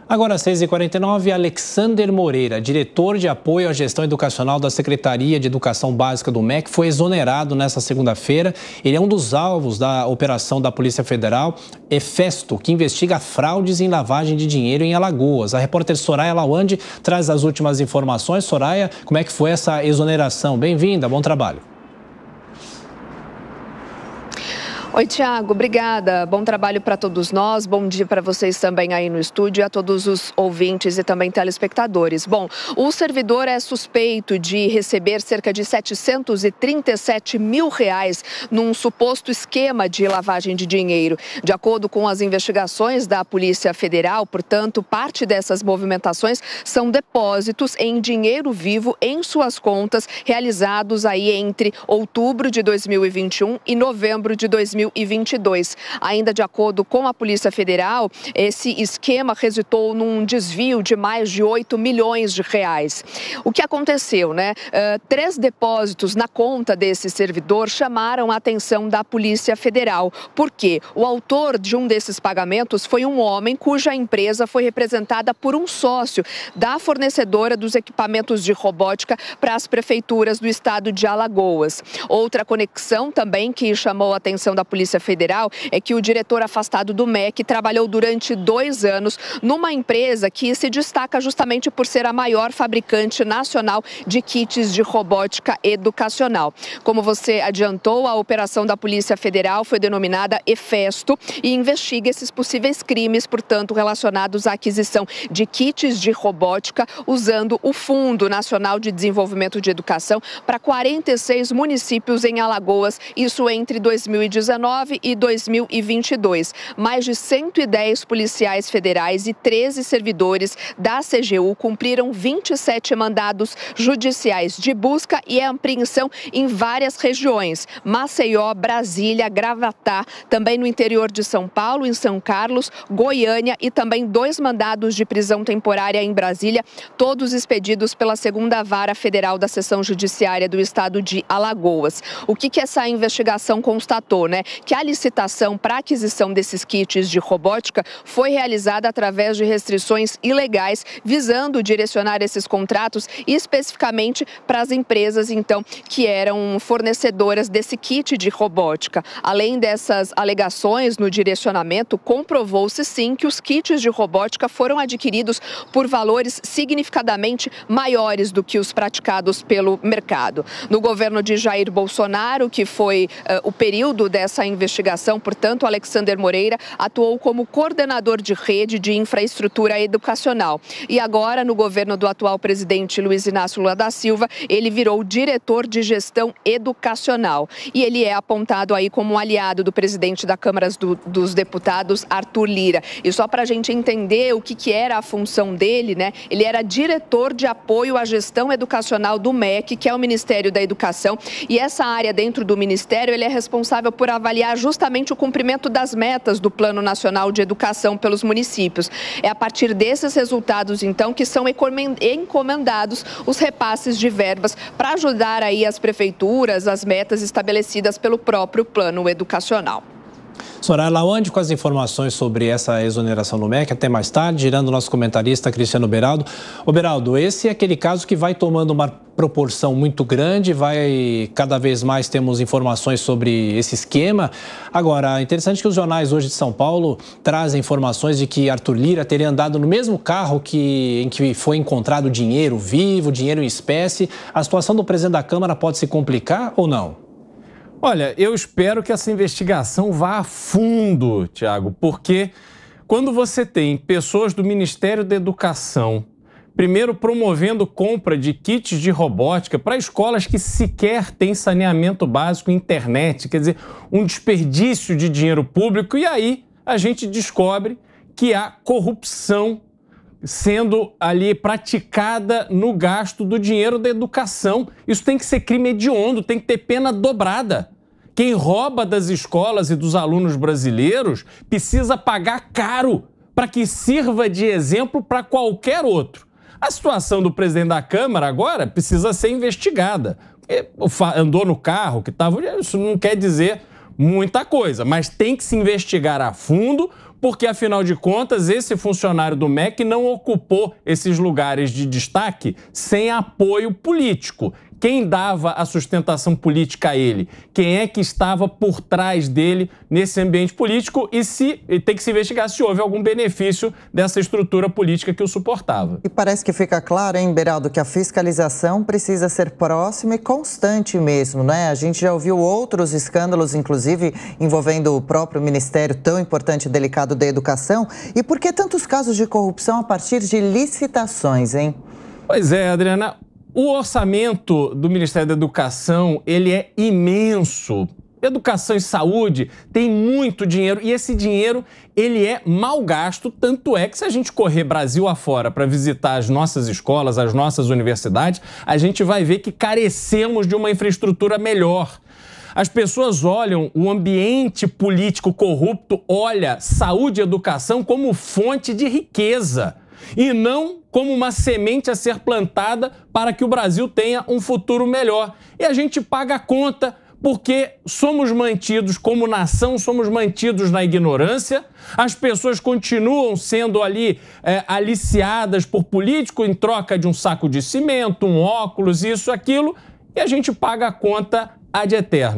Agora, às 6h49, Alexander Moreira, diretor de apoio à gestão educacional da Secretaria de Educação Básica do MEC, foi exonerado nesta segunda-feira. Ele é um dos alvos da operação da Polícia Federal, Efesto, que investiga fraudes em lavagem de dinheiro em Alagoas. A repórter Soraya Lawande traz as últimas informações. Soraya, como é que foi essa exoneração? Bem-vinda, bom trabalho. Oi, Tiago, obrigada. Bom trabalho para todos nós. Bom dia para vocês também aí no estúdio e a todos os ouvintes e também telespectadores. Bom, o servidor é suspeito de receber cerca de R$737 mil num suposto esquema de lavagem de dinheiro. De acordo com as investigações da Polícia Federal, portanto, parte dessas movimentações são depósitos em dinheiro vivo em suas contas realizados aí entre outubro de 2021 e novembro de 2022. Ainda de acordo com a Polícia Federal, esse esquema resultou num desvio de mais de R$8 milhões. O que aconteceu, né? 3 depósitos na conta desse servidor chamaram a atenção da Polícia Federal. Por quê? O autor de um desses pagamentos foi um homem cuja empresa foi representada por um sócio da fornecedora dos equipamentos de robótica para as prefeituras do estado de Alagoas. Outra conexão também que chamou a atenção da Polícia Federal é que o diretor afastado do MEC trabalhou durante 2 anos numa empresa que se destaca justamente por ser a maior fabricante nacional de kits de robótica educacional. Como você adiantou, a operação da Polícia Federal foi denominada Efesto e investiga esses possíveis crimes, portanto, relacionados à aquisição de kits de robótica usando o Fundo Nacional de Desenvolvimento de Educação para 46 municípios em Alagoas, isso entre 2019 e 2022. Mais de 110 policiais federais e 13 servidores da CGU cumpriram 27 mandados judiciais de busca e apreensão em várias regiões: Maceió, Brasília, Gravatá, também no interior de São Paulo, em São Carlos, Goiânia e também 2 mandados de prisão temporária em Brasília, todos expedidos pela 2ª Vara Federal da Seção Judiciária do estado de Alagoas. O que essa investigação constatou, né? Que a licitação para a aquisição desses kits de robótica foi realizada através de restrições ilegais, visando direcionar esses contratos especificamente para as empresas, então, que eram fornecedoras desse kit de robótica. Além dessas alegações no direcionamento, comprovou-se sim que os kits de robótica foram adquiridos por valores significadamente maiores do que os praticados pelo mercado. No governo de Jair Bolsonaro, que foi o período dessa investigação, portanto, Alexander Moreira atuou como coordenador de rede de infraestrutura educacional. E agora, no governo do atual presidente Luiz Inácio Lula da Silva, ele virou diretor de gestão educacional. E ele é apontado aí como um aliado do presidente da Câmara dos Deputados, Arthur Lira. E só para a gente entender o que era a função dele, né? Ele era diretor de apoio à gestão educacional do MEC, que é o Ministério da Educação. E essa área dentro do Ministério, ele é responsável por avaliar justamente o cumprimento das metas do Plano Nacional de Educação pelos municípios. É a partir desses resultados, então, que são encomendados os repasses de verbas para ajudar aí as prefeituras, as metas estabelecidas pelo próprio Plano Educacional. Soraya Lawande com as informações sobre essa exoneração no MEC. Até mais tarde, girando o nosso comentarista Cristiano Beraldo. Ô Beraldo, esse é aquele caso que vai tomando uma proporção muito grande, cada vez mais temos informações sobre esse esquema. Agora, é interessante que os jornais hoje de São Paulo trazem informações de que Arthur Lira teria andado no mesmo carro em que foi encontrado dinheiro vivo, dinheiro em espécie. A situação do presidente da Câmara pode se complicar ou não? Olha, eu espero que essa investigação vá a fundo, Tiago, porque quando você tem pessoas do Ministério da Educação, primeiro promovendo compra de kits de robótica para escolas que sequer têm saneamento básico e internet, quer dizer, um desperdício de dinheiro público, e aí a gente descobre que há corrupção sendo ali praticada no gasto do dinheiro da educação. Isso tem que ser crime hediondo, tem que ter pena dobrada. Quem rouba das escolas e dos alunos brasileiros precisa pagar caro para que sirva de exemplo para qualquer outro. A situação do presidente da Câmara agora precisa ser investigada. Andou no carro que estava, isso não quer dizer muita coisa, mas tem que se investigar a fundo, porque, afinal de contas, esse funcionário do MEC não ocupou esses lugares de destaque sem apoio político. Quem dava a sustentação política a ele? Quem é que estava por trás dele nesse ambiente político? E tem que se investigar se houve algum benefício dessa estrutura política que o suportava. E parece que fica claro, hein, Beraldo, que a fiscalização precisa ser próxima e constante mesmo, né? A gente já ouviu outros escândalos, inclusive envolvendo o próprio ministério tão importante e delicado da educação. E por que tantos casos de corrupção a partir de licitações, hein? Pois é, Adriana. O orçamento do Ministério da Educação, ele é imenso. Educação e saúde tem muito dinheiro e esse dinheiro, ele é mal gasto, tanto é que se a gente correr Brasil afora para visitar as nossas escolas, as nossas universidades, a gente vai ver que carecemos de uma infraestrutura melhor. As pessoas olham o ambiente político corrupto, olha saúde e educação como fonte de riqueza e não como uma semente a ser plantada para que o Brasil tenha um futuro melhor. E a gente paga a conta porque somos mantidos como nação, somos mantidos na ignorância, as pessoas continuam sendo ali aliciadas por político em troca de um saco de cimento, um óculos, isso, aquilo, e a gente paga a conta ad eterno.